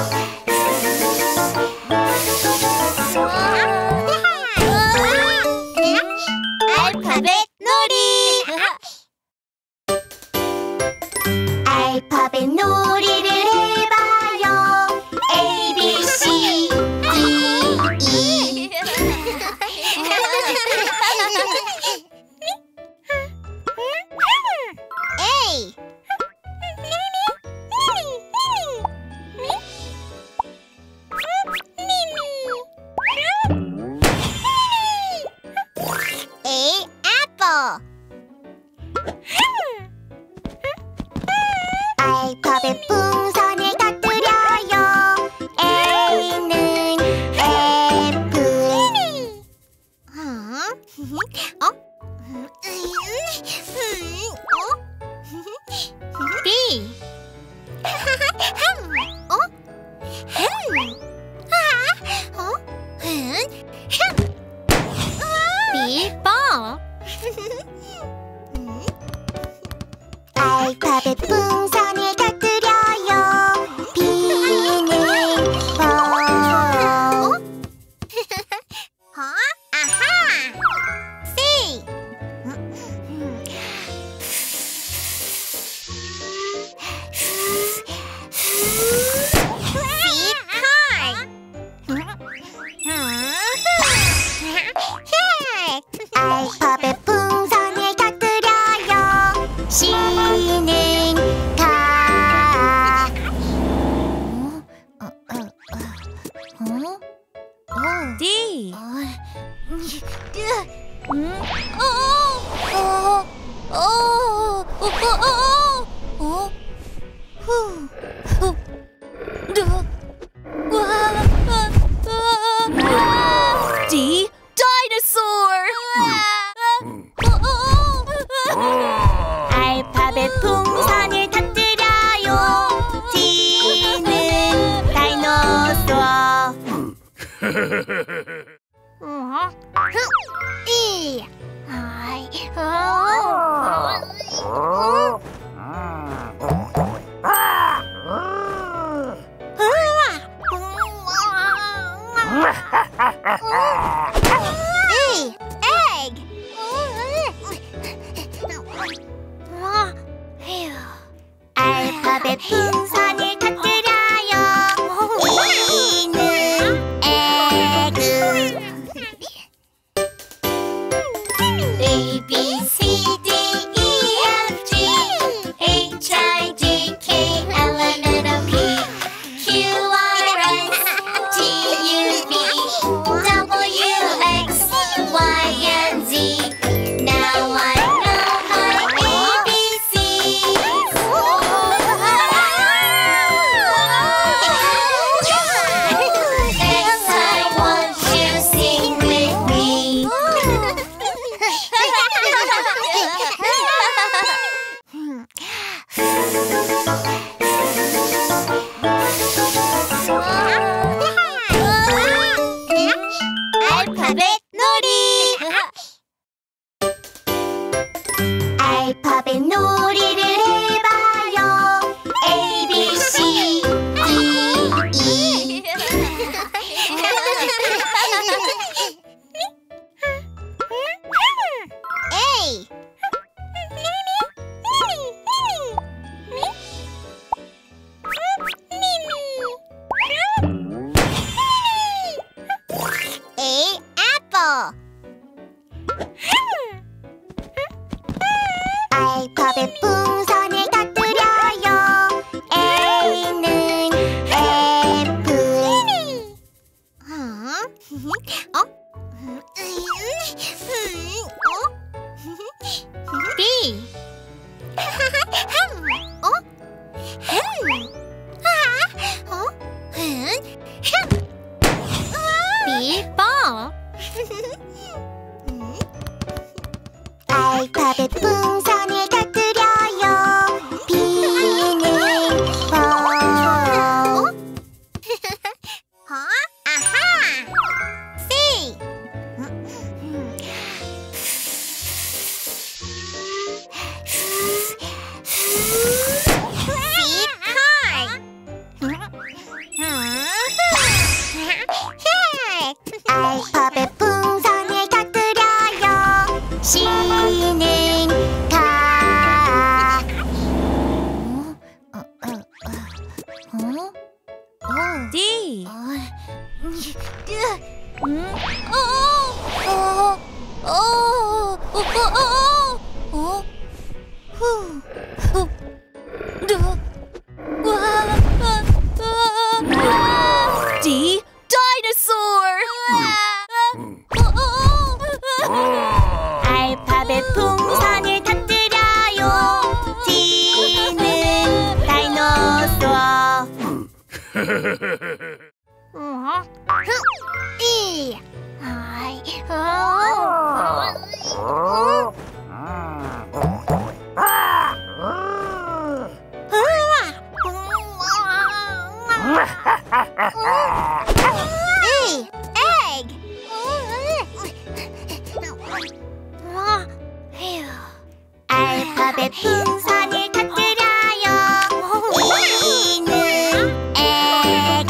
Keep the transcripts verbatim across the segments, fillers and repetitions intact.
알파벳 놀이. 알파벳 놀이를 해봐요. A, B, C, D, E. A. A. Apple. 알파벳 풍선을 터뜨려요. A는 애플. 어? 어? B. 어? 어? B. ball. 알파벳 풍선을 터뜨려요. B는 ball. 어? 아하! C. C. car. 알파벳 풍선을 터뜨려요. C는 가. 어? 어? 어? 어? D. 음? 어? 어? 어? 어? 어? 어? 후. 후. 루. 와. D. Dinosaur. 알파벳 풍선을 터뜨려요. D는 다이노소어. E. 아이. E. Egg. 알파벳 풍선을 터뜨려요. E는 egg. A, B, C, D, E, F, G, H, I, J, K, L, M, N, O, P, Q, R, S, T, U, V, W, X, Y, and Z. Now I know my A B Cs. Next time, won't you sing with me? 알파벳 놀이. 알파벳 놀이를 해봐요. A, B, C, D, E. A. A. Apple. 알파벳 풍선을 터뜨려요. A는 애플. 어? 어? B. 어? 어? B. ball. 알파벳 풍선을 터뜨려요. B는 ball. 어? 아하! C. 어? 후. 후. 르. 와. 아, 아. D. Dinosaur. 알파벳 풍선을 터뜨려요. D는 다이노소어. E. 아이, E. Egg. 알파벳 풍선을 터뜨려요. E는 egg.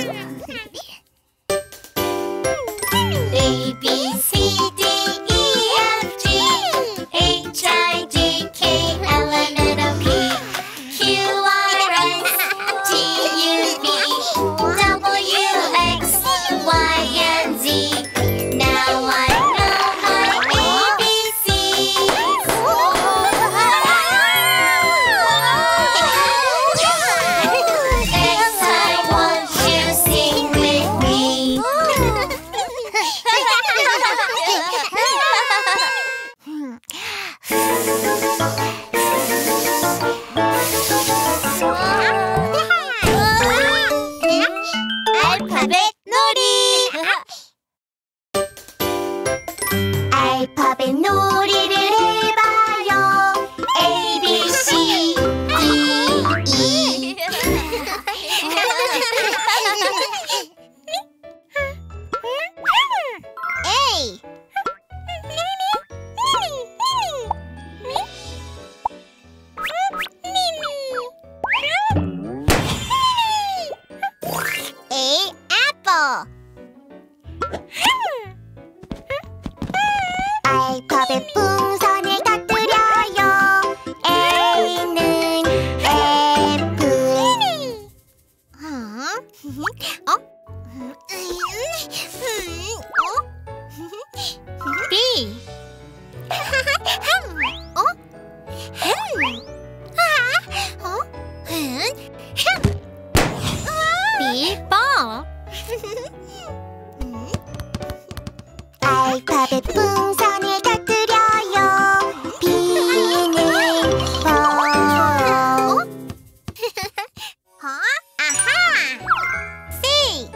A, B, C, D, E, F, G, H, I, J, K, L, M, N, O, P, Q, R, S, T, U, V, W, X, Y, and Z. Now I know my A B Cs. Next time, won't you sing with me? 알파벳 놀이. 알파벳 놀이를 해봐요. A, B, C, D, E. A. A, apple. 알파벳 풍선을 터뜨려요. A는 애플. 어? B. 어? 어? B, ball. 알파벳 풍선을 터뜨려요. B는 ball. 아하. C.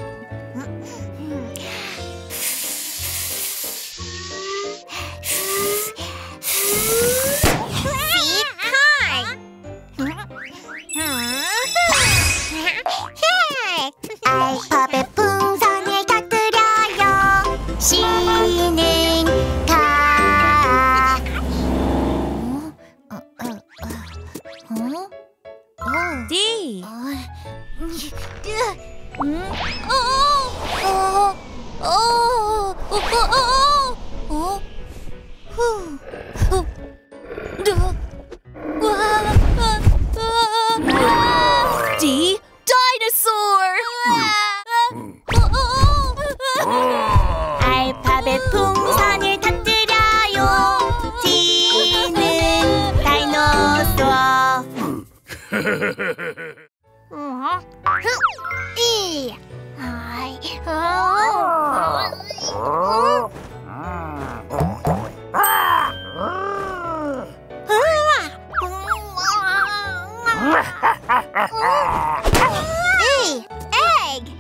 C, car. 알파벳 풍선을 터뜨려요. C는 가. D. 음? 어? 어, 어? 어? 어? 어? 후. 후. 르. 와. 아, 아. D. Dinosaur. 알파벳 풍선을 터뜨려요. D는 다이노소어. E. 아이, E. Egg.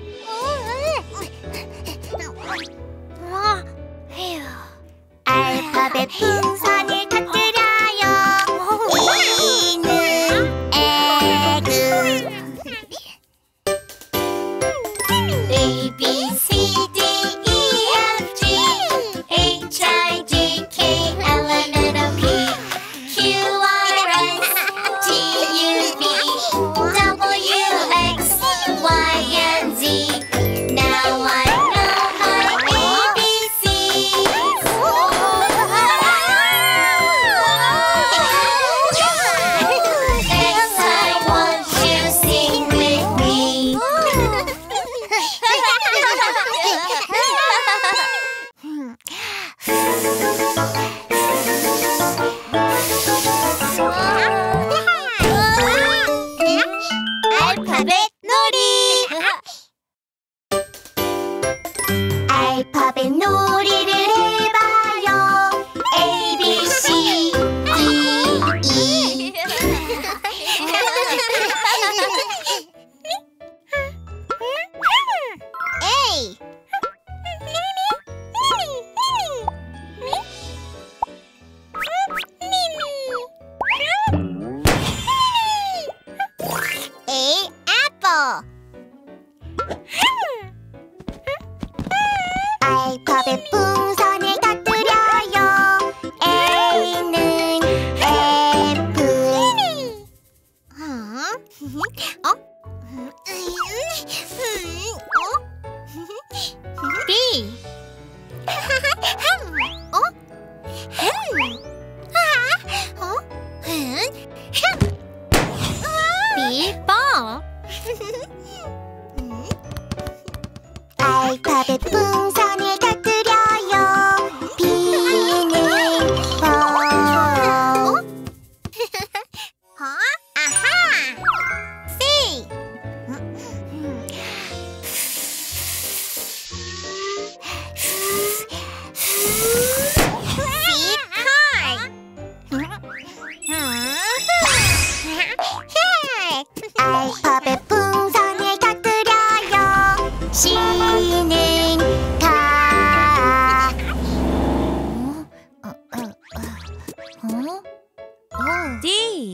알파벳 풍선을 터뜨려요. E는 egg. A, B, C, D, E, F, G, H, I, J, 비법. 알파벳 풍선을 터뜨려요. 비는 보. 아하. C. 알파벳 풍선을 터뜨려요. C는 가. D.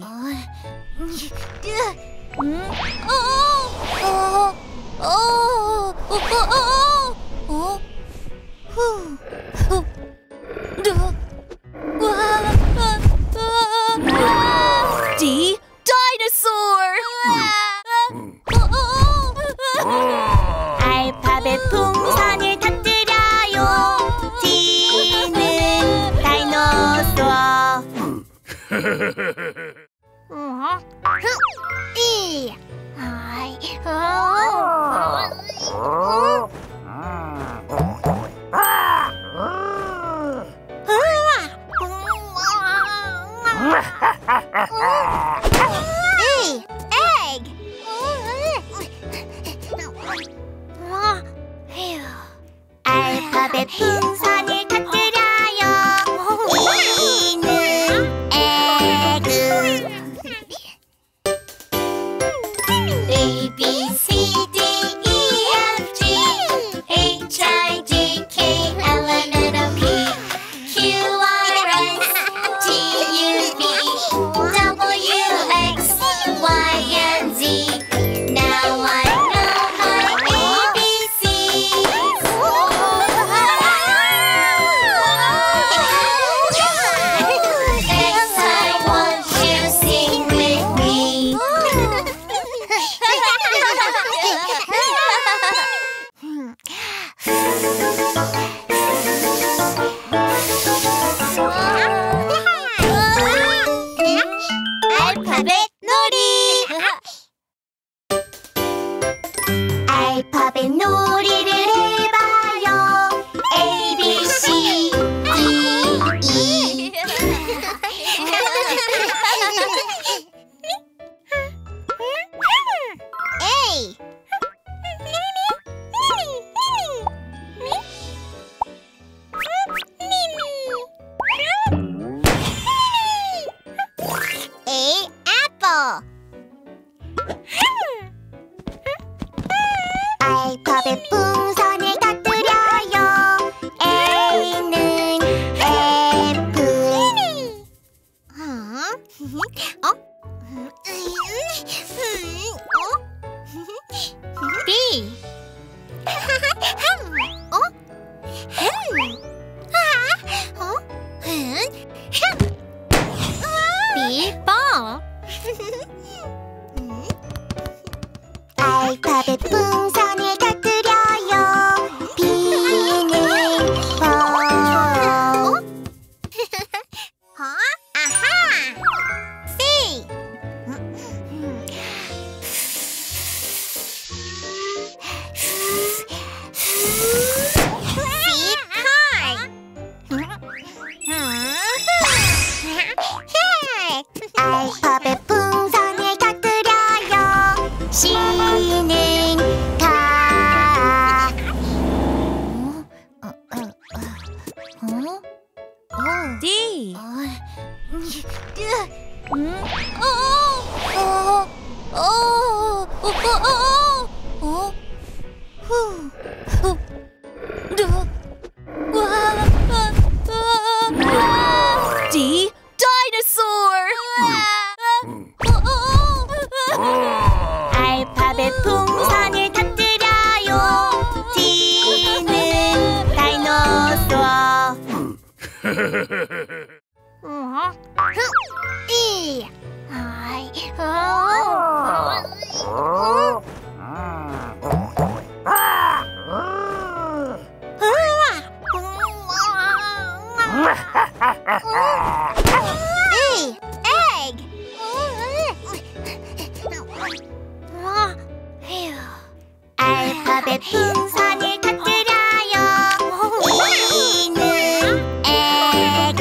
음? 어? 어? 어? 어? 어? 어? 후. 후. 두. 와. 아, 아, 아. D. Dinosaur. 알파벳 풍선을 터뜨려요. D는 다이노소어. 이. 아이. 어. E. Egg. 알파벳 풍선을 터뜨려요. E는 에그. A, B, C, D, E, F, G, H, I, J, K, L, M, N, O, P, Q, R, S, T, U, V, W, X, Y, and Z. Now I know my A B Cs. Next time, won't you sing with me? 알파벳 놀이. 알파벳 놀이를 해봐요. A, B, C, D, E. A. A. Apple. 알파벳 풍선을 터뜨려요. A는 애플. 어? B. 어? 어? 비법. 알파벳 풍선을 터뜨려요. B는 보. 아하. C. 알파벳 풍선을 터뜨려요. C는 가. D. 음? 어? 어? 어? 어? 어? 어? 어? 후. 후. 두. 와. 아, 아, 아. D. Dinosaur. 알파벳 풍선을 터뜨려요. D는 다이노소어. E. 아이. 알파벳 풍선을 터뜨려요. E는 egg.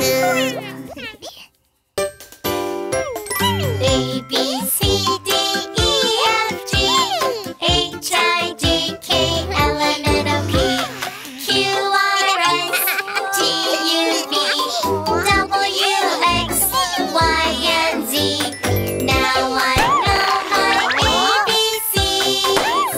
A, B, C, D, E, F, G, H, I, J, K, L, M, N, O, P, Q, R, S, T, U, V, W, X, Y, and Z. Now I know my A B Cs.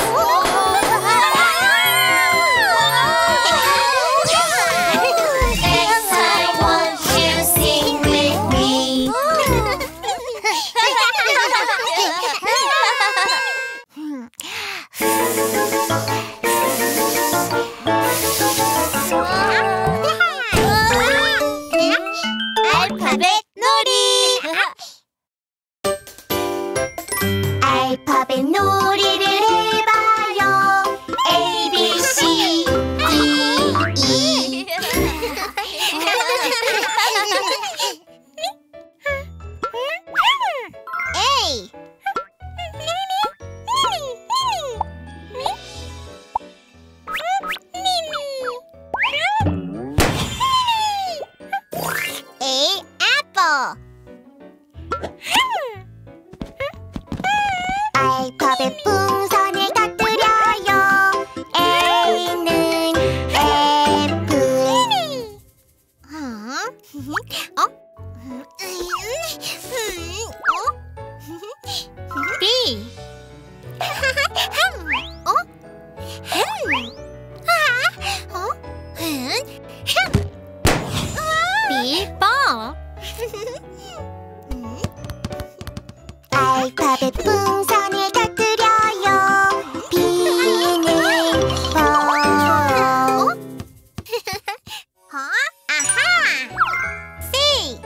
Next time, won't you sing with me? 알파벳 놀이. 알파벳 놀이를 해봐요. A, B, C, D, E. A. A, apple. 알파벳 풍선을 터뜨려요. A는 애플. 어? B. 어? 어? B, ball. 알파벳 풍선을 터뜨려요. B는 ball. 아하! C.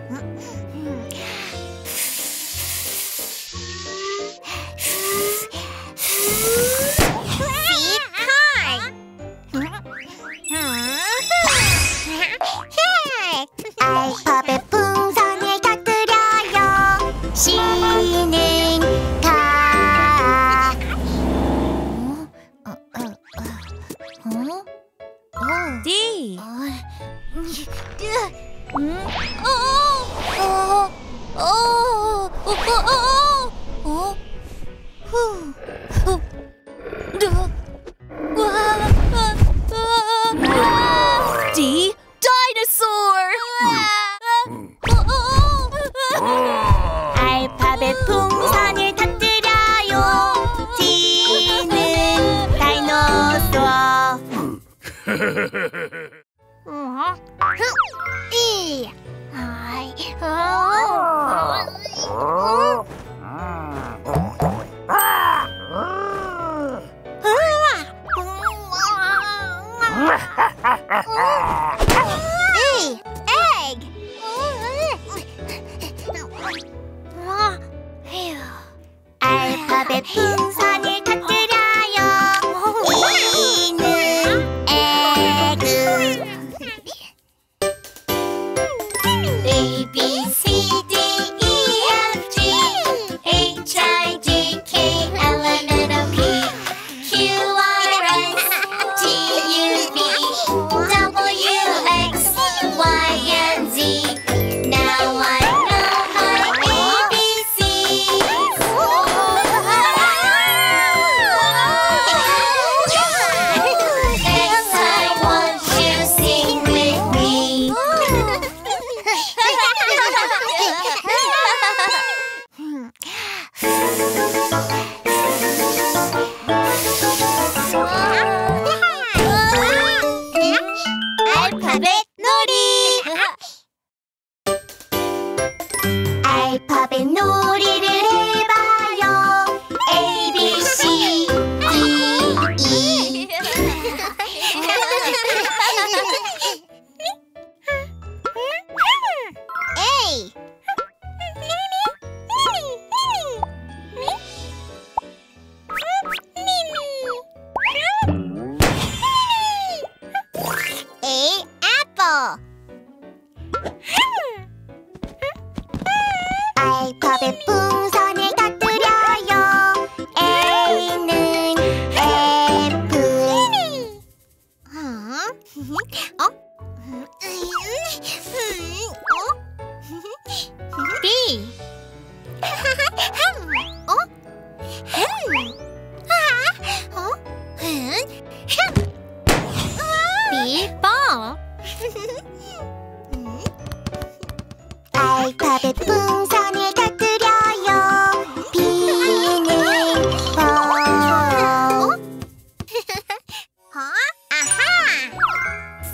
C, car. 알파벳 풍선을 터뜨려요. C는 가. D. D. Dinosaur. 알파벳 풍선을 터뜨려요. D는 다이노소어. E. 아이, E. Egg. 알파벳 풍선을 터뜨려요. E는 egg. A, B, C, D, E, F, G, H, I, J, K, L, M, N, O, P, Q, R, S, T, U, V, W, X, Y, and Z. Now I know my A B Cs. B. 어? 음. 아, 어? 음. B. Ball. 알파벳 풍선을 터뜨려요. B는 볼. 어? 아하! C.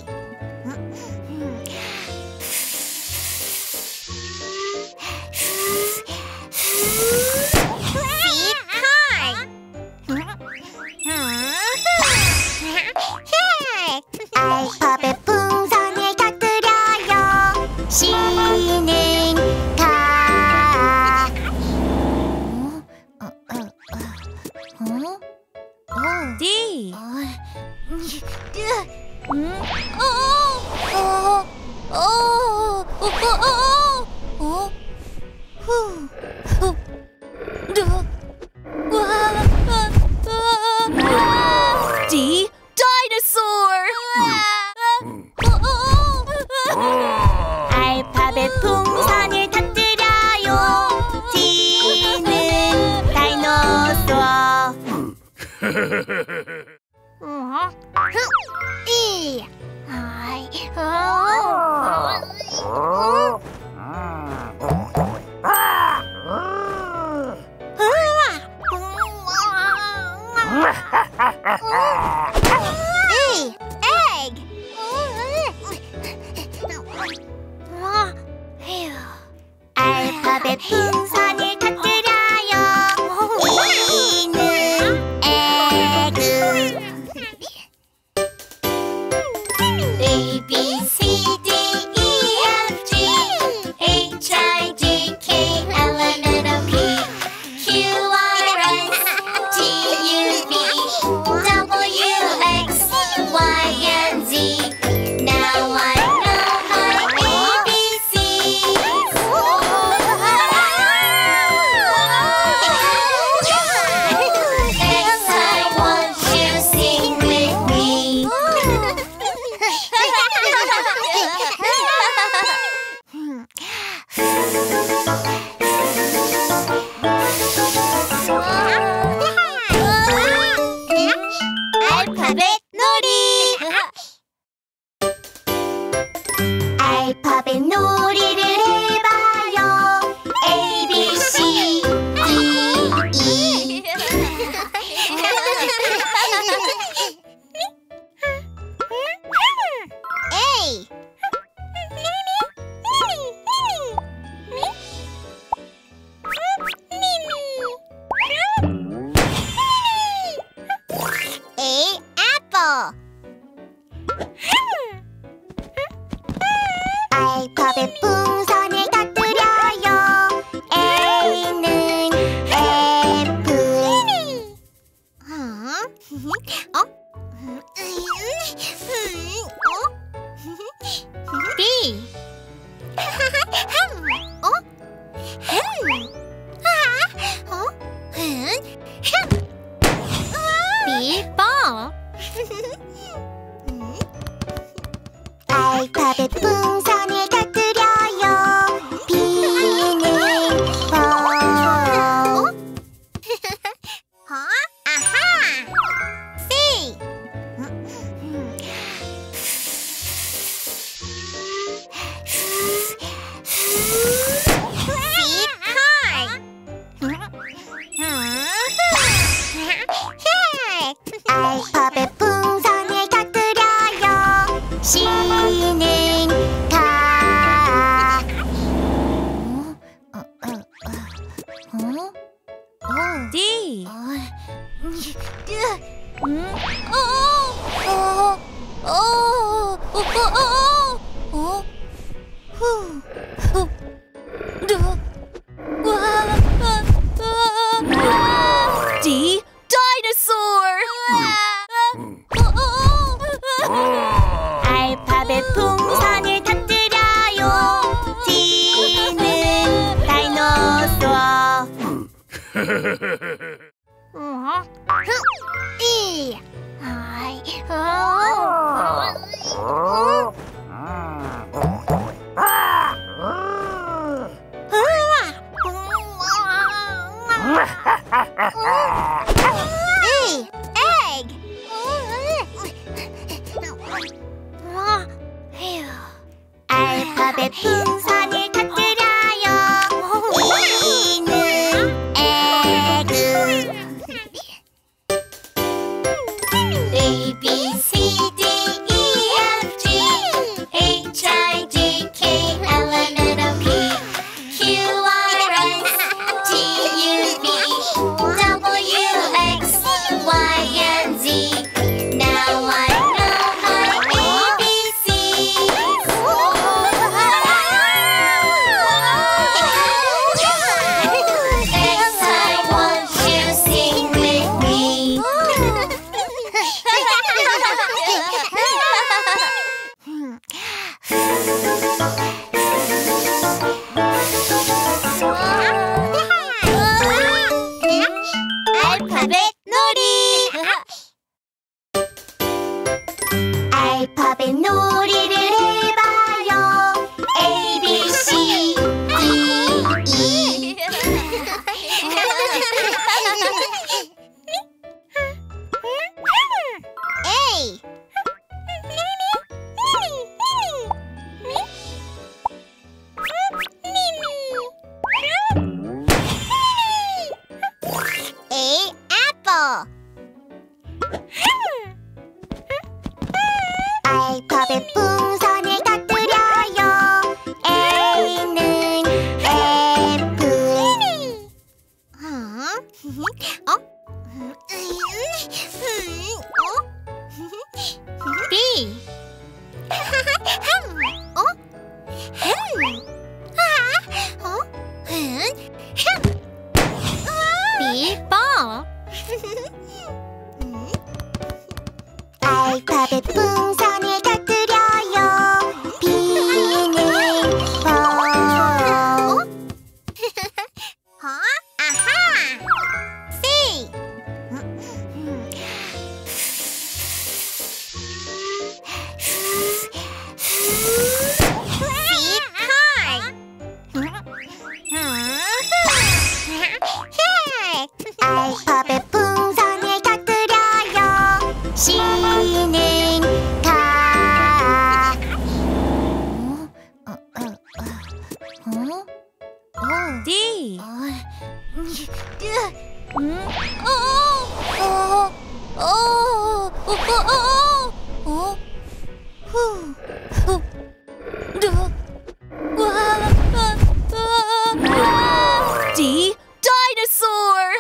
알파벳 풍선을 터뜨려요. C는 가. 어? 어? 어? 어? D. 음? 어? 어? 어? 어? 어? 어? 어? 후. 후. 르. 와. D. Dinosaur. 알파벳 풍선을 터뜨려요. D는 다이노소어. E. 아이, 어. E. Egg. 알파벳 풍선을 터뜨려요. E는 에그. A, B, C, D, E, F, G, H, I, J, K, L, M, N, O, P, Q, R, S, T, U, V, W, X, Y, and Z. Now I know my A B Cs. Next time, won't you sing with me? 알파벳 놀이. 알파벳 놀이를 해봐요. A, B, C, D, E. A. A. Apple. 알파벳 풍선을 터뜨려요. A는 애플. 어? 어? B. 어? 어? B. Ball. 알파벳 풍선을 터뜨려요. B는 볼. 어? 아하! C. C. Car. 알파벳 풍선을 터뜨려요. C는 가. 어? 어? 어? 어? 어? D. 음? 어? 어? 어? 어? 어? 어? 어? 후. 후. 르. 와. D. Dinosaur. 알파벳 풍선을 터뜨려요. D는 다이노소어. E. 아이, 어. A. A. Apple. 알파벳 풍선을 터뜨려요. A는 애플. 어? 어? B. 어? 어? B. ball. 알파벳 풍선을 터뜨려요. B는 ball. 어? 아하. C. 알파벳 풍선을 터뜨려요. C는 가. 어? 어? 어? 어? D. 음? 어? 어? 어? 어? 어? 어? 후. 후. 누. 와. 와. D. Dinosaur.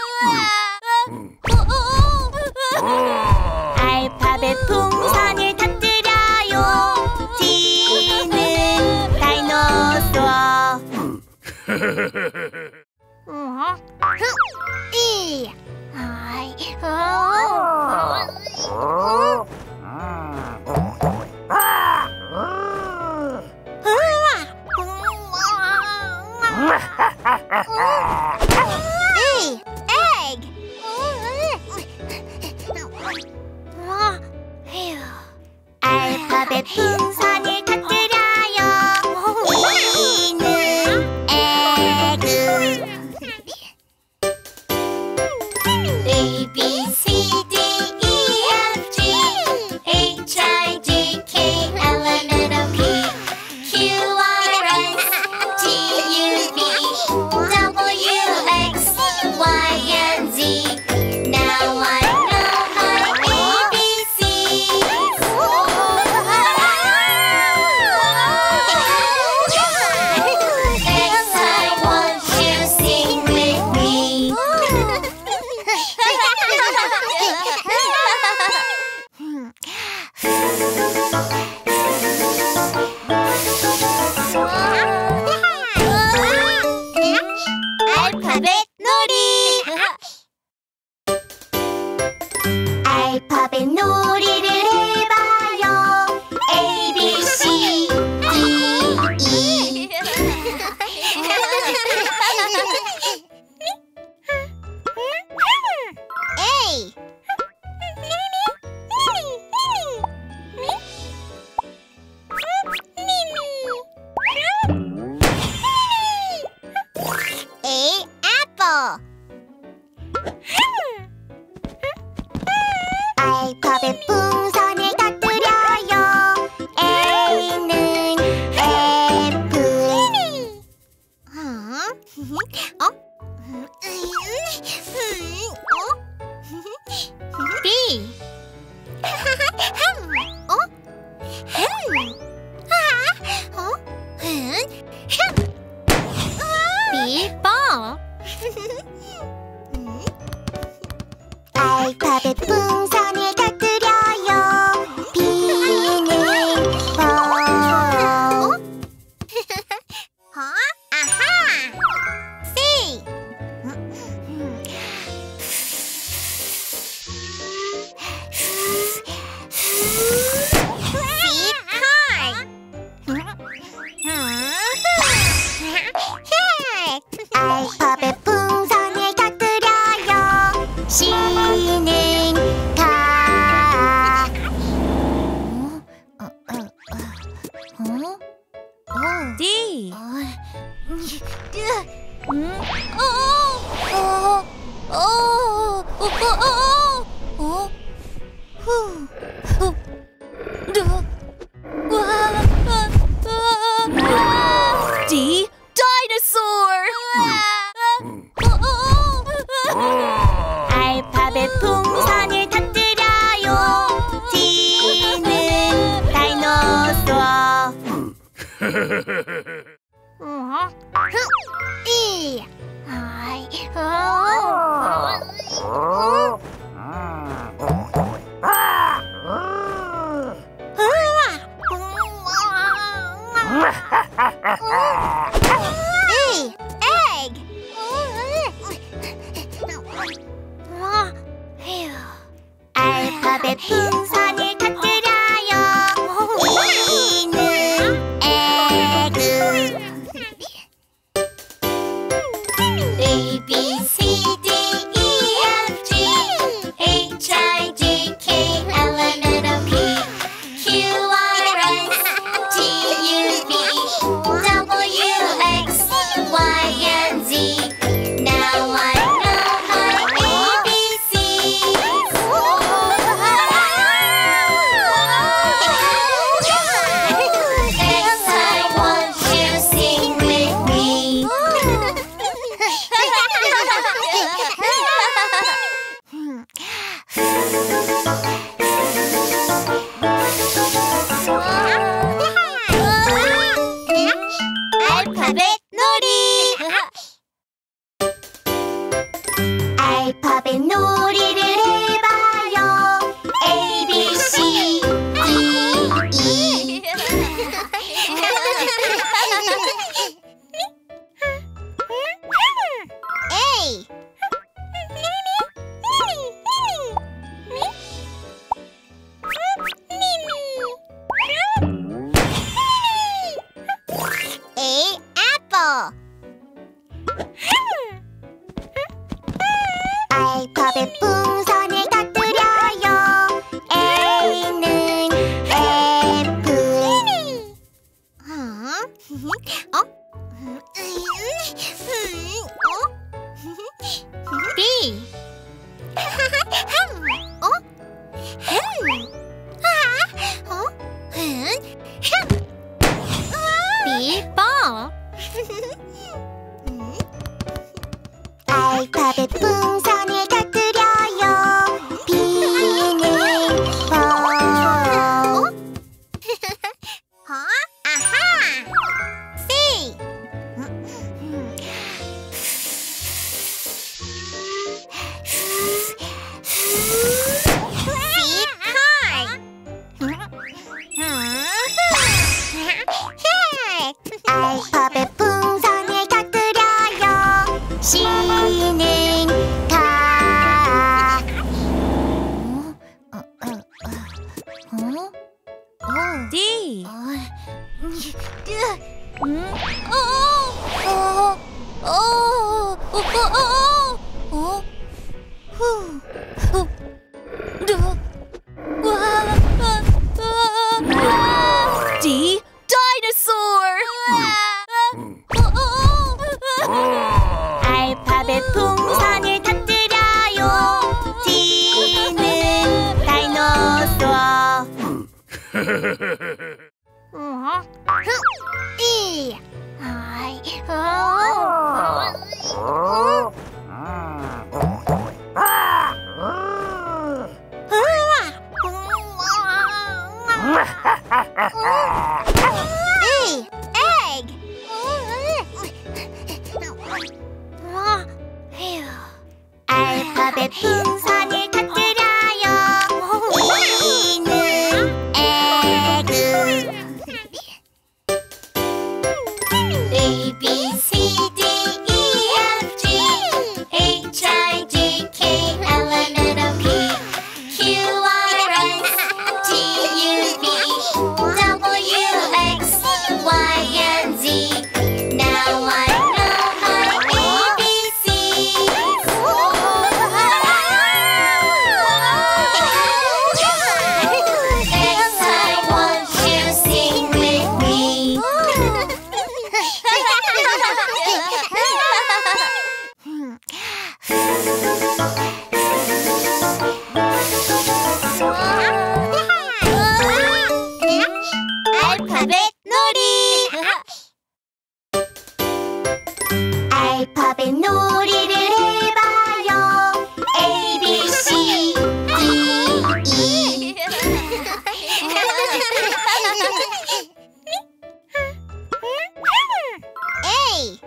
알파벳 풍선을 터뜨려요. D는 다이노소어. E. 아이. E. Egg. 알파벳 풍선을 터뜨려요. E는 egg. A, B, C, D, E, F, G, H, I, J, K, L, M, N, O, P, Q, R, S, T, U, V, W, X, Y, and Z. Now I know my A B Cs. Next time, won't you sing with me? 알파벳 놀이. 알파벳 놀이를 해봐요. A, B, C, D, E. A. A. Apple. 알파벳 풍선을 터뜨려요. A는 애플. 어? 어? B. 어? 어? B. ball. 알파벳 풍선을 터뜨려요. B는 ball. 어? 아하. C. C. car. 알파벳 풍선을 터뜨려요. C는 가. 어? 어? 어? 어? D. 음? 어? 어? 어? 어, 어, 어, 어? 후, 후, 르, 와, 아, 아, 아. D dinosaur. 어, 어. 알파벳 풍선을 터뜨려요. D는 다이노소어. 이. 아이, 이. egg. 알파벳 풍선을 터뜨려요. E는 egg. A B C D E F G H I J K L M N O P Q R S T U V W X Y and Z. Now I know my A B Cs. Next time, won't you sing with me? 알파벳 놀이. 알파벳 놀이를 해봐요. A, B, C, D, E. A. A. apple. 알파벳 풍선을 터뜨려요. A는 애플. 어? 어? B. 어? 어? B. ball. 알파벳 풍선을 터뜨려요. B는 ball. 어? 아하! C. C. car. 알파벳 풍선을 터뜨려요. C는 가. D. 음? 어, 어, 어, 어, 어, 어, 후, 후, 르, 와, 아, 아, 아. D dinosaur. 어, 어. 알파벳 풍선을 터뜨려요. D는 다이노소어. 이. 아이, 이. egg. 알파벳 풍선을 터뜨려요. E는 egg. A B C D E F G H I J K L M N O P Q R S T U V W X Y and Z. Now I know my A B Cs. 알파벳 놀이를 해봐요. A, B, C, D, E. A.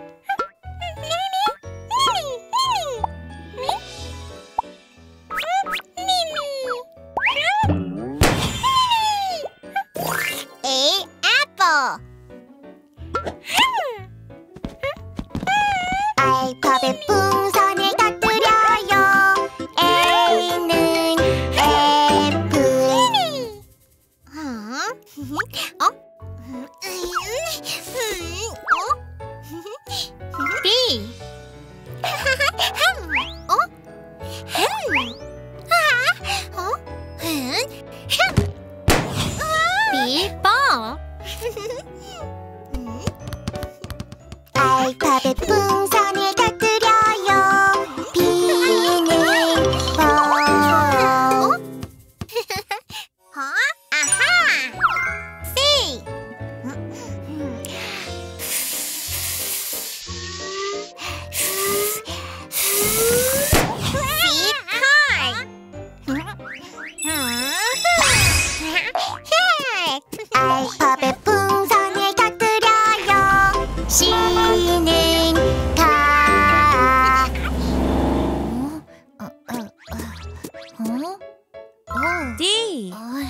A, apple. 알파벳 풍선을 터뜨려요. A는 애플. 어? B. 어? B, ball. 알파벳 풍선을 터뜨려요. B는 ball. 아하. C. 알파벳 풍선을 터뜨려요. C는 가. 어? 어? 어? 어? D.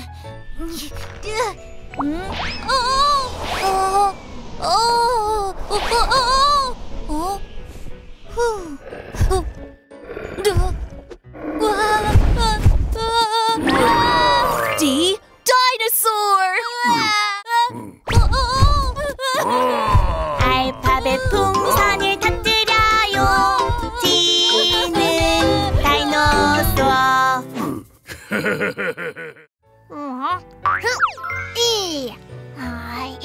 음? 어? 어? 어? 어? 어? 어? 후. 후. 르. 와. 와. D. Dinosaur. 알파벳 풍선을 터뜨려요. D는 다이노소어. E. 아이.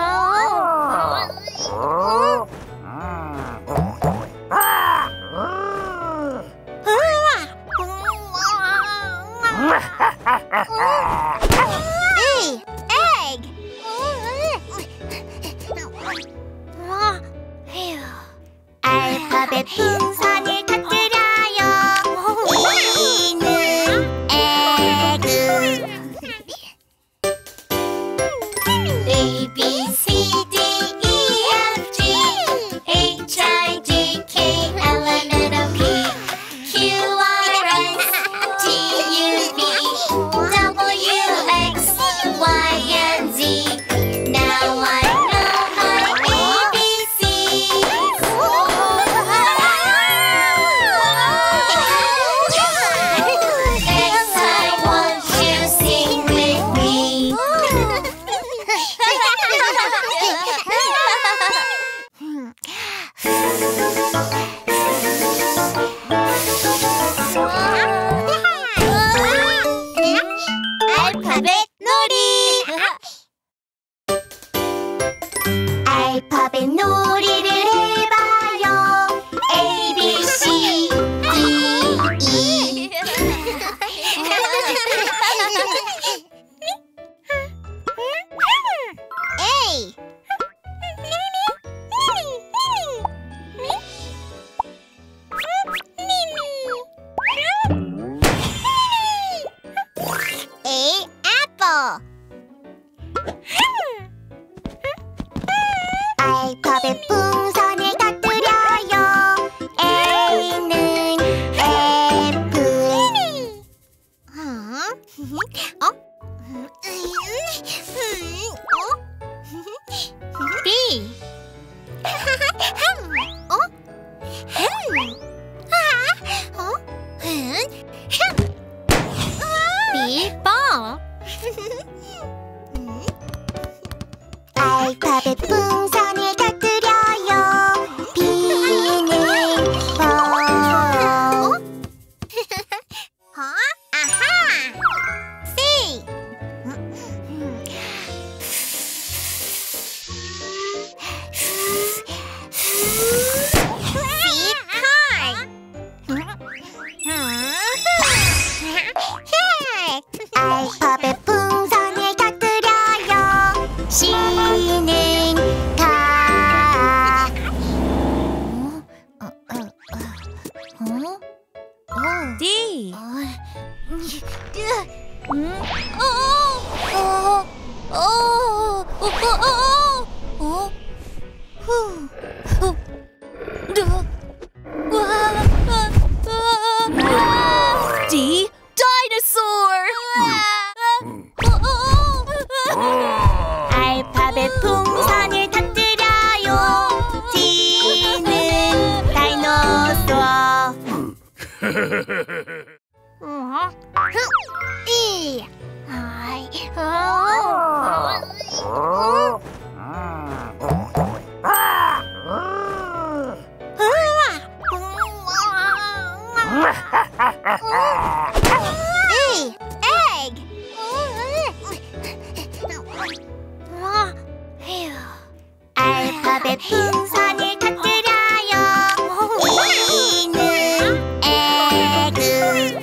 E. Egg. 알파벳 풍선을 터뜨려요. E는 egg. A, B, C, D, E, F, G, H, I, J, K, L, M, N, O, P, Q, R, S, T, U, V, W, X, Y, and Z. Now I know my A B Cs. D. 음? 어? 어? 어? 어? 어? 어? 후. 후. 르. 와. 와. 와. D. Dinosaur. 알파벳 풍선을 터뜨려요. D는 다이노소어. 이. 아이. 이. egg. 알파벳 풍선을 터뜨려요. E는 egg.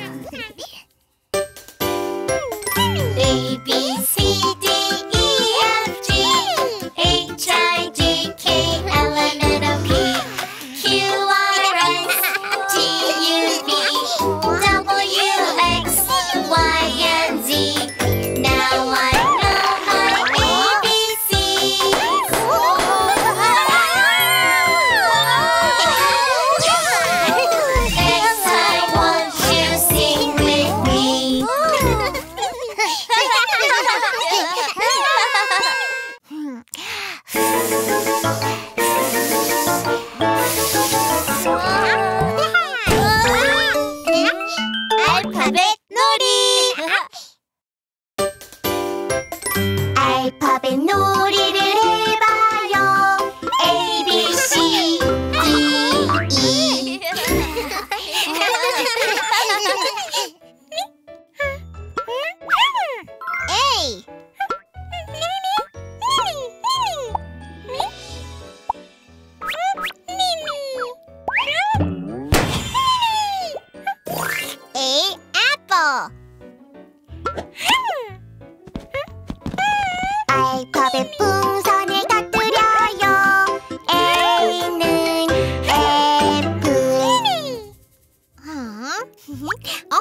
A, B, C, D, E, F, G, H, I, J, K, L, M, N, O, P, Q, R, S, T, U, V, W, X, Y, and Z. Now I know my A B Cs. Next time, won't you sing with me? 알파벳 놀이. 알파벳 놀이를 해봐요. A, B, C, D, E. A. A, apple. 알파벳 풍선을 터뜨려요. A는 애플. 어?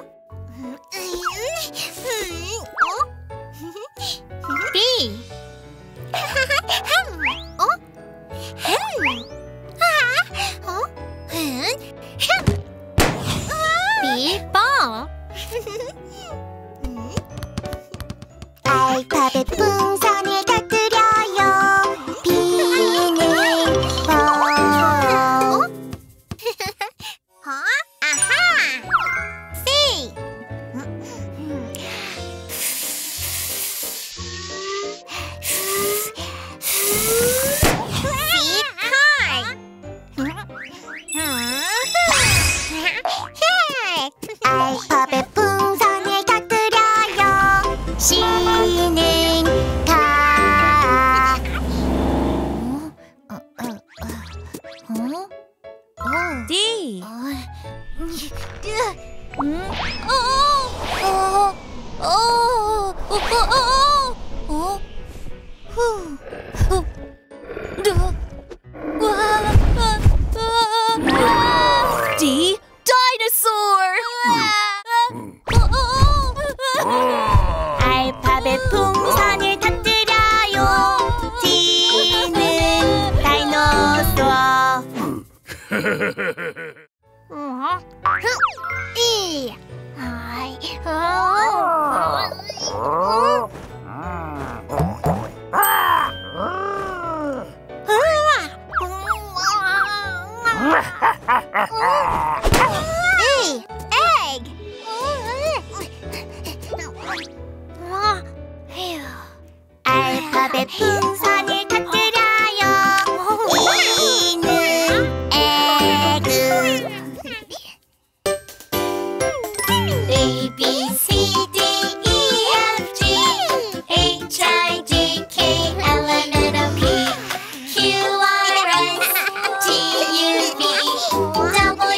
B. 어? 어? B, ball. 알파벳 풍선을 터뜨려요. B는 ball. 아하. C. C, car. 알파벳 풍선을 터뜨려요. C는 가. 어? 어? 어? 어? D. 음? 어? 어? 어? 어? 어? 어? 후. 후. 르. 와. 와. D. Dinosaur. 알파벳 풍선을 터뜨려요. D는 다이노소어. E. 아이. E. egg. 알파벳 풍선을 터뜨려요. E는 egg. A, B, C, D, E, F, G, H, I, J, K, L, M, N, O, P, Q, R, S, T, U, V, W,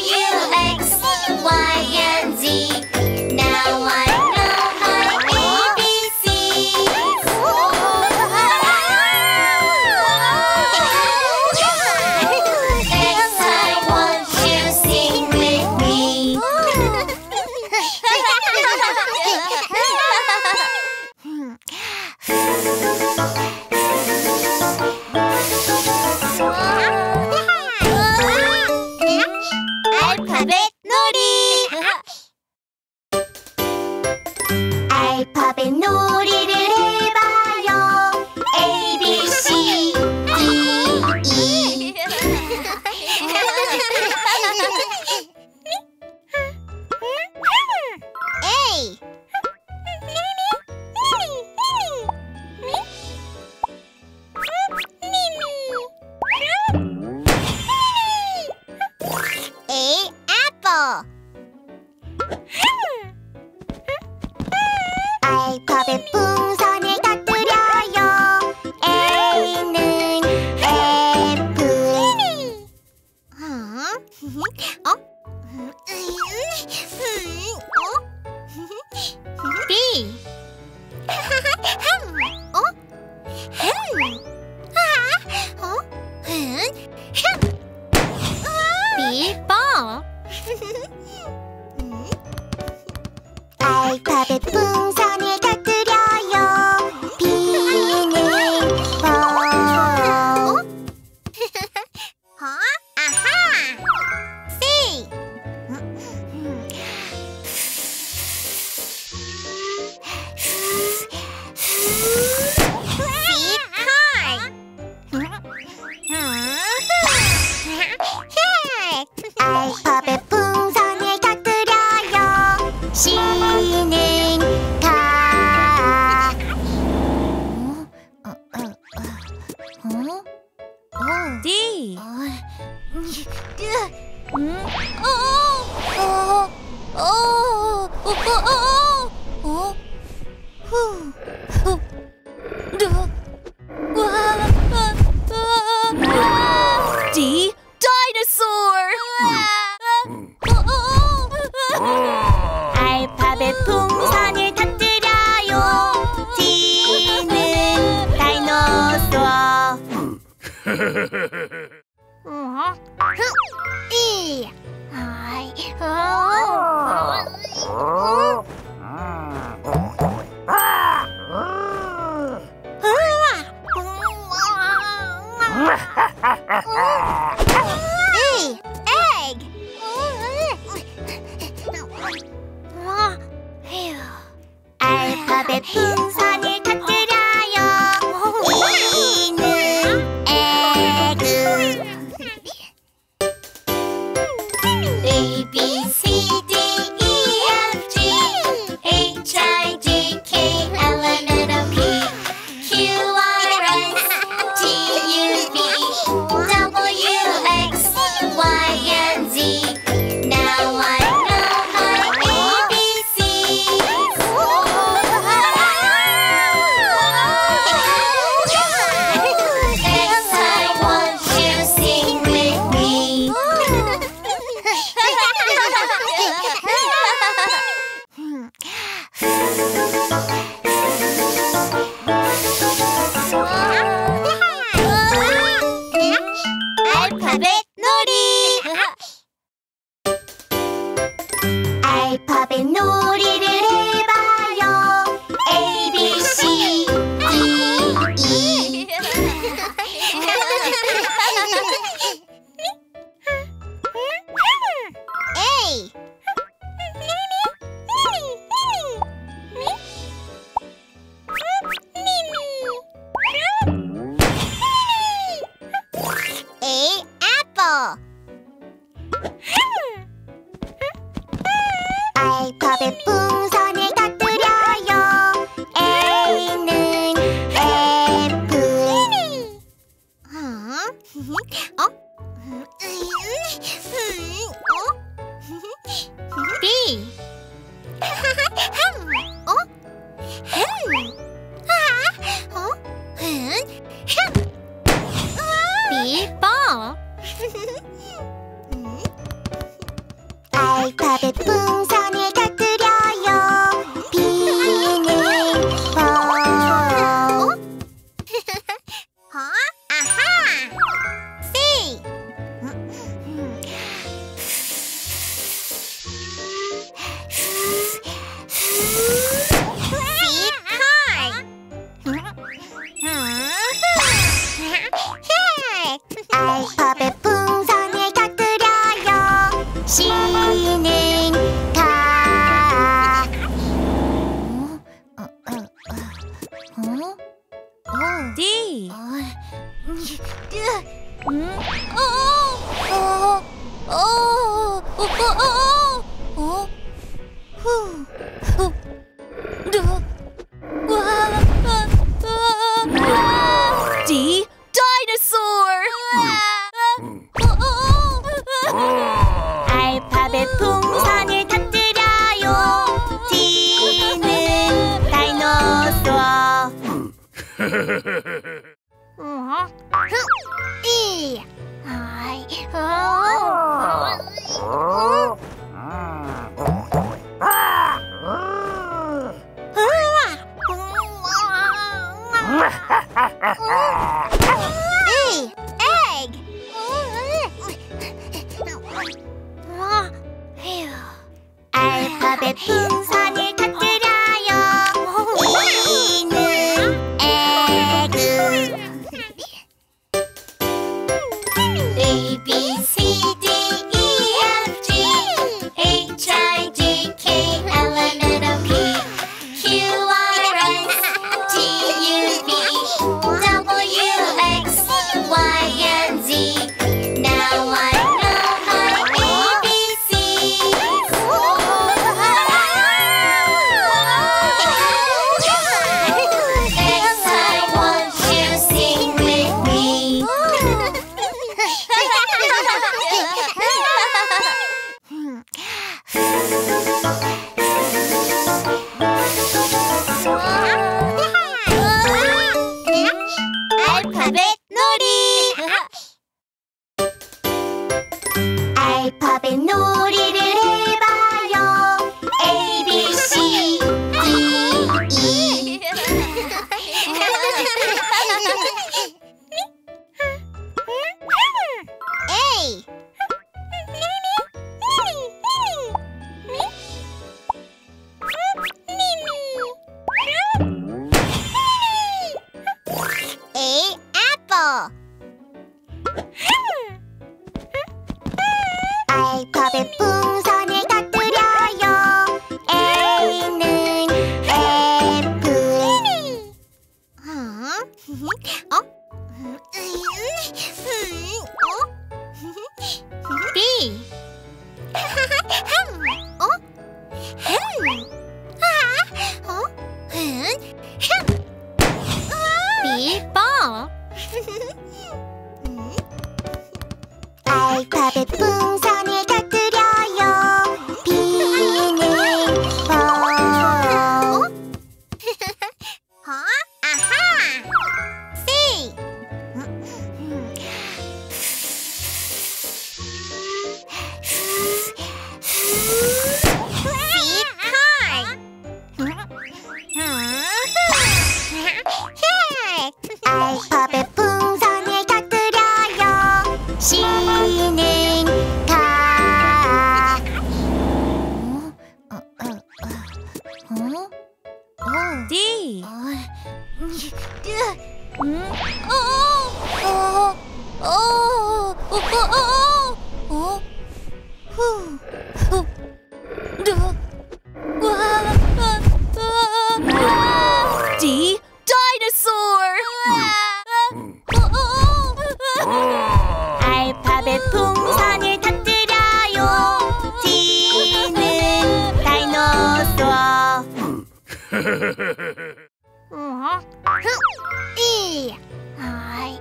알파벳 놀이. 알파벳 놀이를 해봐요. A, B, C, D, E. A. A, apple. 알파벳 풍선을 터뜨려요. A는 애플. 어? B. 어? B, ball. 알파벳 풍선을 터뜨려요. B는 ball. 아하. C. 알파벳 풍선을 터뜨려요. C는 가. 어? 어? 어? 어? D. 음? 어? 어? 어? 어? 어? 어? 후. 후. 루. 와. D. Dinosaur. 알파벳 풍선을 터뜨려요. D는 다이노소어. E. 아이. E. Egg. 알파벳 풍선을 터뜨려요. E는 egg. A, B, C, D, E, F, G, H, I, J, K, L, M, N, O, P, Q, R, S, T, U, V, W, X, Y, and Z. Now I know my A B Cs. Next time, won't you sing with me? 알파벳 놀이. 알파벳 놀이를 해봐요. A, B, C, D, E. A. A, apple. 알파벳 풍선을 터뜨려요. A는 애플. 어? B. 어? 어? B, ball. 알파벳 풍선을 터뜨려요. B는 ball. 아하. C. 알파벳 풍선을 터뜨려요. C. 어? 후. 후. 너. 와. 아. D. Dinosaur. 알파벳 풍선을 터뜨려요. D는 다이노소어. 이. 아이. E. Egg. 알파벳 풍선을 터뜨려요. E는 egg. A, B, C, D, E, F, G, H, I, J, K, L, M, N, O, P, Q, R, S, T, U, V, W, X, Y, and Z. Now I know my A B Cs. Next time, won't you sing with me? 알파벳 놀이. 알파벳 놀이를 해봐요. A, B, C, D, E. A. A. Apple. 알파벳 풍선을 터뜨려요. A는 애플. 어? 어? B. 어? 어? B. Ball. 알파벳 풍선을 터뜨려요. B는 볼. 아하. C. 알파벳 풍선을 터뜨려요. C는 닭. 어? 어? 어? D. 음? 어? 어? 어? 어? 어? 어? 후. 후. 너. 와. D. Dinosaur. 알파벳 풍선을 터뜨려요. D는 다이노소어. E. 아이.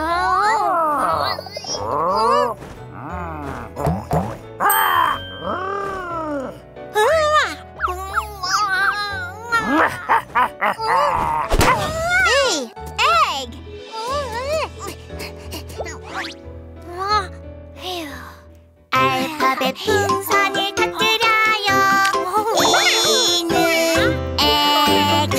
E. Egg. 알파벳 풍선을 터뜨려요. E는 egg.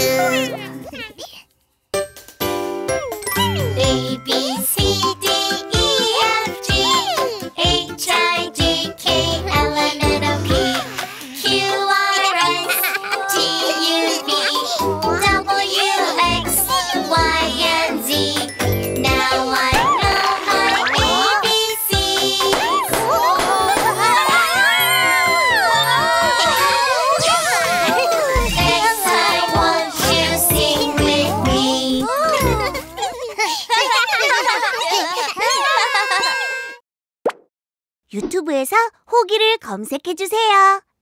A, B, C, D, E, F, G, H, I, J, K, L, M, N, O, P, Q, R, S, T, U, V, W, X, Y, and Z. Now I know my A B Cs. 유튜브에서 호기를 검색해주세요.